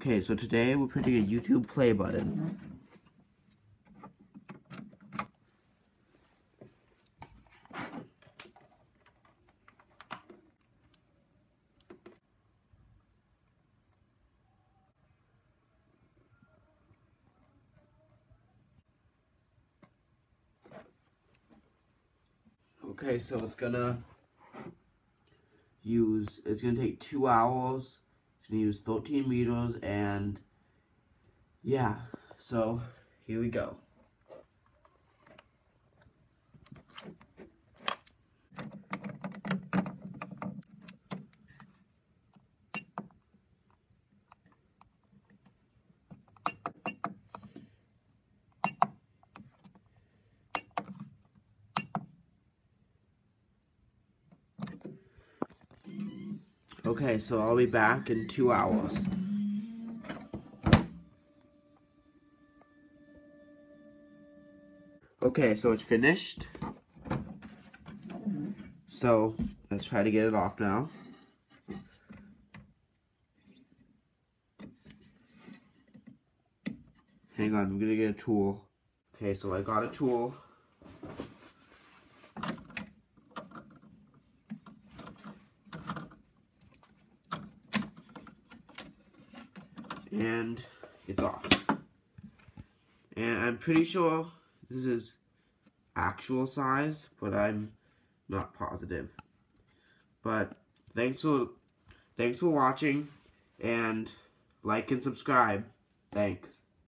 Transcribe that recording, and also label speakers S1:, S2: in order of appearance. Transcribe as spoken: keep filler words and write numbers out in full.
S1: Okay, so today we're printing a YouTube play button. Okay, so it's gonna use, it's gonna take two hours. It's gonna use thirteen meters, and yeah, so here we go. Okay, so I'll be back in two hours. Okay, so it's finished. So let's try to get it off now. Hang on, I'm gonna get a tool. Okay, so I got a tool. And it's off. And I'm pretty sure this is actual size, but I'm not positive. But thanks for thanks for watching, and like and subscribe. Thanks.